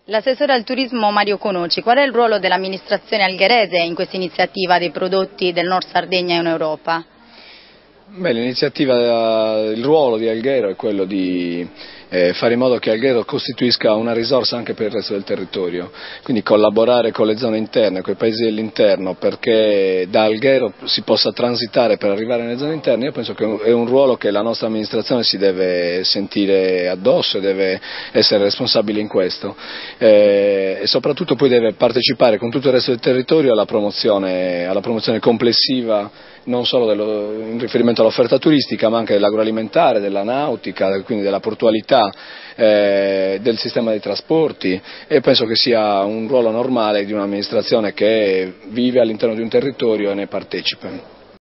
L'assessore al turismo Mario Conoci, qual è il ruolo dell'amministrazione algherese in questa iniziativa dei prodotti del Nord Sardegna in Europa? Il ruolo di Alghero è quello di fare in modo che Alghero costituisca una risorsa anche per il resto del territorio, quindi collaborare con le zone interne, con i paesi dell'interno, perché da Alghero si possa transitare per arrivare nelle zone interne. Io penso che è un ruolo che la nostra amministrazione si deve sentire addosso e deve essere responsabile in questo, e soprattutto poi deve partecipare con tutto il resto del territorio alla promozione complessiva, non solo in riferimento all'offerta turistica, ma anche dell'agroalimentare, della nautica, quindi della portualità, del sistema dei trasporti, e penso che sia un ruolo normale di un'amministrazione che vive all'interno di un territorio e ne partecipa.